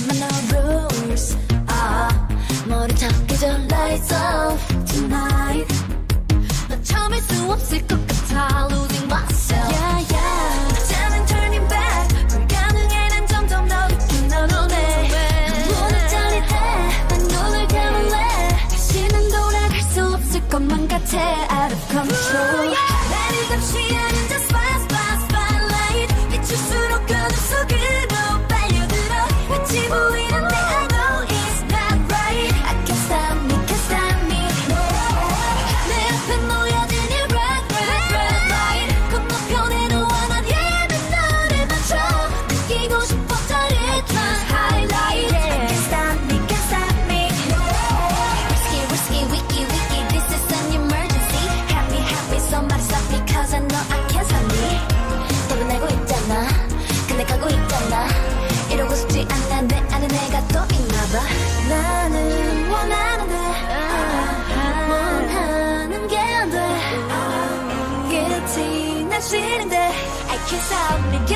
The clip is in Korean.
my no rules. 머리 탁해져 lights off tonight. 나 참을 수 없을 것 같아 losing myself. Yeah, yeah. 어쩌면 turning back 불가능해. 난 점점 더 깊이 널 원해. 문을 짜릴 때 난 눈을 감을래. 다시는 돌아갈 수 없을 것만 같아 out of control. 나를 감시하는 just spotlight. 비출수록 어둠 속으로 빨려들어. 마치 보이는데 I know it's not right. I can't stop me, can't stop me. 내 앞에 놓여진 이 red light. 건너편에도 원하는 너를 맞춰. 느끼고 싶어 짜릿한 highlight. I can't stop me, can't stop me. Risky, wiki, this is an emergency. Happy, somebody stop me cause I know I can't stop me. 떠나고 있잖아. 근데 가고 있잖아. 이러고 싶지 않아. 내 안에 내가 또 있나봐. 나는 원하는데 원하는 게 안 돼. 끝이 난 싫은데 I can't stop me.